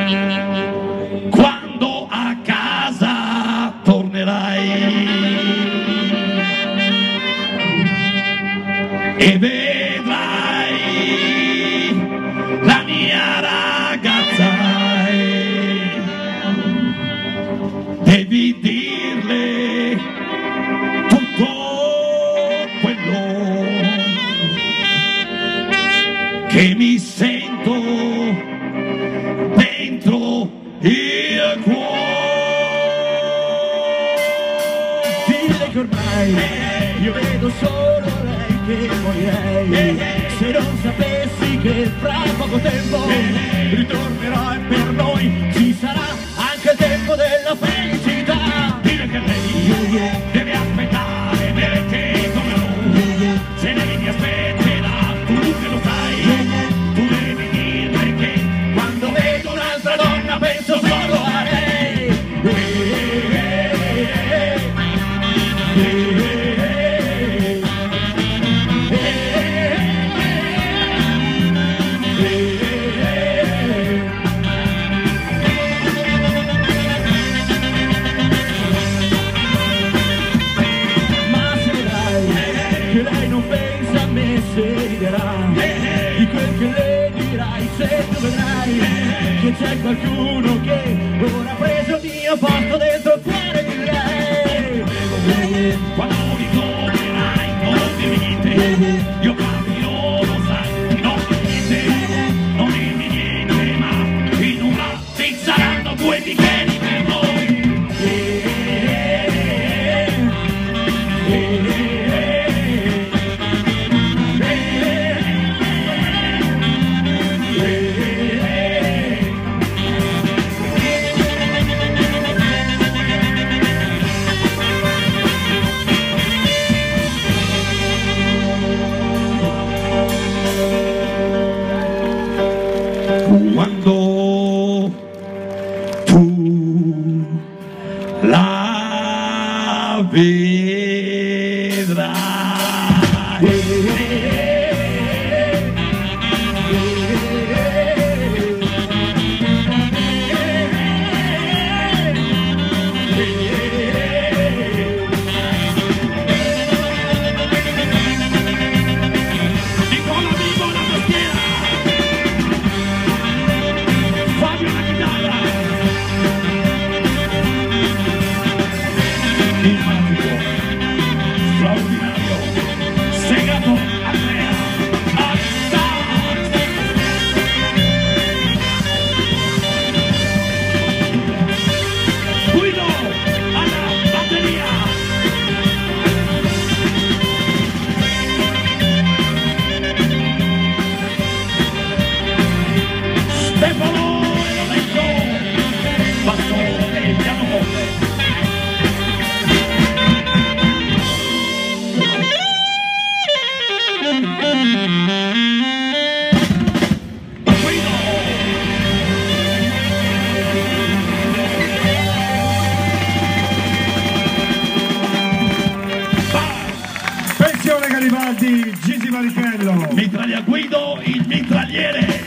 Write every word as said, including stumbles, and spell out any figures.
quando a casa tornerai e vedrai la mia ragazza, devi dirle tutto quello che mi sento dentro il cuore. Dile che ormai io vedo solo lei, che morirei se non sapessi che fra poco tempo ritornerò e per noi ci sarà anche il tempo della felicità. Dile che lei deve aspettare perché come lui, se lei mi aspetterà, tu che lo sai, tu devi dirle che Quando vedo un'altra donna penso solo a lei. Ma se vedrai che lei non pensa a me, se riderà di quel che le dirai, se tu vedrai che c'è qualcuno che ora ha preso il mio posto dentro il cuore di lei. quando ritornerai non dirmi niente, io cambio, lo sai, non dirmi niente, non dirmi niente, ma in un latte saranno due bicchieri per noi. Quando tu la vedrai, Nicola vivo la tastiera, Fabio la chitarra, il magico, straordinario, segato Andrea Alta. Guido alla batteria. Stefano e Lorenzo, basso e pianoforte. Guido. Pensione Garibaldi, Gigi Marichello. Mitraglia Guido, il mitragliere.